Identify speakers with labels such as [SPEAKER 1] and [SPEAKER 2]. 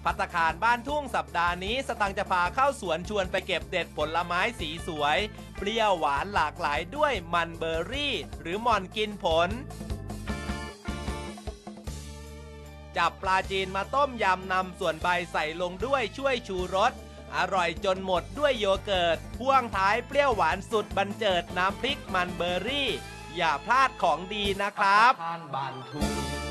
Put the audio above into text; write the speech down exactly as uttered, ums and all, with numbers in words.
[SPEAKER 1] ภัตตาคารบ้านทุ่งสัปดาห์นี้สตังค์จะพาเข้าสวนชวนไปเก็บเด็ดผลไม้สีสวยเปรี้ยวหวานหลากหลายด้วยมันเบอร์รี่หรือหม่อนกินผลจับปลาจีนมาต้มยำนำส่วนใบใส่ลงด้วยช่วยชูรสอร่อยจนหมดด้วยโยเกิร์ตพ่วงท้ายเปรี้ยวหวานสุดบรรเจิดน้ำพริกมันเบอร์รี่อย่าพลาดของดีนะครับ